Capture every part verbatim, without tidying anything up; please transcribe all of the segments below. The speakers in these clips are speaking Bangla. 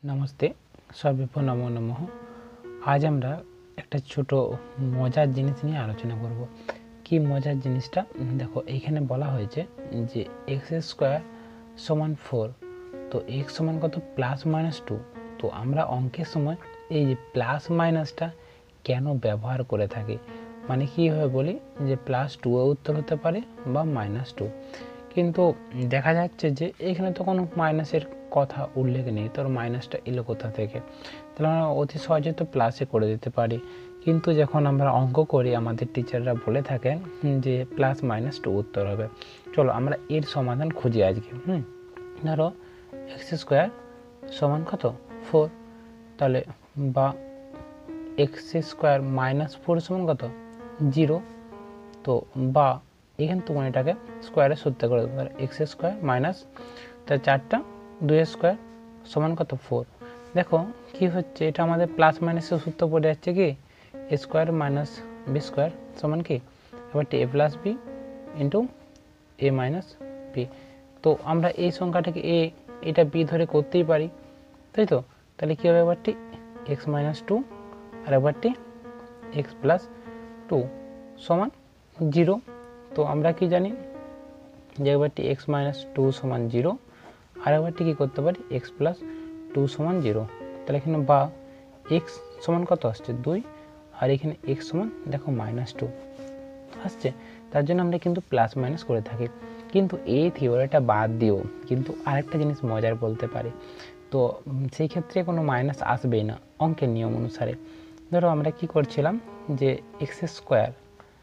नमस्ते सर्वप्रथम नमो नमः। आज আমরা একটা ছোট মজার জিনিস নিয়ে আলোচনা করব। কি মজার জিনিসটা দেখো, এইখানে বলা হয়েছে যে x স্কয়ার সমান ফোর। তো x সমান কত? Plus minus two. তো আমরা অঙ্কের সময় এই যে প্লাস মাইনাসটা কেন ব্যবহার করে থাকি, মানে কীভাবে বলি যে প্লাস টু এর উত্তর হতে পারে বা মাইনাস টু, কিন্তু দেখা যাচ্ছে যে এখানে তো কোনো মাইনাসের কথা উল্লেখ নেই, তোর মাইনাসটা এলো কোথা থেকে? তাহলে আমরা অতি সহজে তো প্লাসে করে দিতে পারি, কিন্তু যখন আমরা অঙ্ক করি আমাদের টিচাররা বলে থাকেন যে প্লাস মাইনাস টু উত্তর হবে। চলো আমরা এর সমাধান খুঁজি আজকে। হুম ধরো এক্স স্কোয়ার সমান কত? ফোর। তাহলে বা এক্স স্কোয়ার মাইনাস ফোর সমান কত? জিরো। তো বা এখানে তোমার এটাকে স্কোয়ারে সূত্র করে দেবো। এক্স স্কোয়ার মাইনাস তার চারটা দুই স্কোয়ার সমান কত? ফোর। দেখো কি হচ্ছে, এটা আমাদের প্লাস মাইনাসের সূত্র পড়ে যাচ্ছে কি A square minus B square সমান কি এবার A plus B into A minus B. তো আমরা এই সংখ্যাটাকে এ এটা বি ধরে করতেই পারি, তাই তো? তাহলে কী হবে এবারটি এক্স মাইনাস টু আর এবারটি এক্স প্লাস টু সমান জিরো। তো আমরা কি জানি যে একবারটি এক্স মাইনাস টু সমান জিরো আর একবারটি কী করতে পারি এক্স প্লাস টু সমান জিরো। তাহলে এখানে বা এক্স সমান কত আসছে? দুই, আর এখানে এক্স সমান দেখো মাইনাস টু আসছে। তার জন্য আমরা কিন্তু প্লাস মাইনাস করে থাকি, কিন্তু এই থিওরিটা বাদ দিও কিন্তু আরেকটা জিনিস মজার বলতে পারি। তো সেই ক্ষেত্রে কোনো মাইনাস আসবেই না অঙ্কের নিয়ম অনুসারে। ধরো আমরা কি করছিলাম যে এক্স স্কোয়ার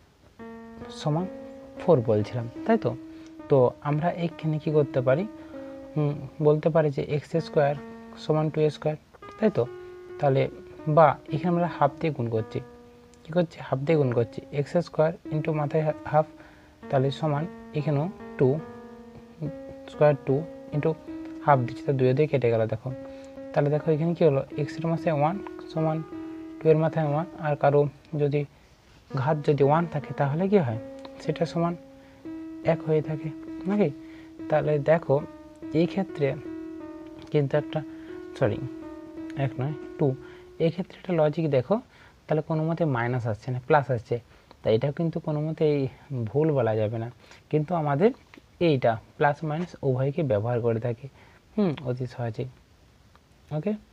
সমান ফোর বলছিলাম, তাই তো? তো আমরা এইখানে কী করতে পারি, বলতে পারি যে এক্স স্কোয়ার সমান টু স্কোয়ার, তাই তো? তাহলে বা এখানে আমরা হাফ দিয়ে গুণ করছি, কী করছি হাফ দিয়ে গুণ করছি এক্স স্কোয়ার ইন্টু মাথায় হাফ, তাহলে সমান এখানেও two square two into half দিচ্ছি, তো দুই দিয়ে কেটে গেল। দেখো তাহলে দেখো এখানে কী হলো, এক্সের মাথায় ওয়ান সমান টু এর মাথায় ওয়ান, আর কারো যদি ঘাত যদি ওয়ান থাকে তাহলে কি হয় সেটা সমান এক হয়ে থাকে নাকি? তাহলে দেখো এই ক্ষেত্রে কিন্তু একটা সরি এক নয় টু, এই ক্ষেত্রে একটা লজিক দেখো, তাহলে কোনো মতে মাইনাস আসছে না প্লাস আসছে, তাই এটা কিন্তু কোনো মতে এই ভুল বলা যাবে না, কিন্তু আমাদের এইটা প্লাস মাইনাস উভয়কে ব্যবহার করে থাকি হুম অতি সহজেই। ওকে।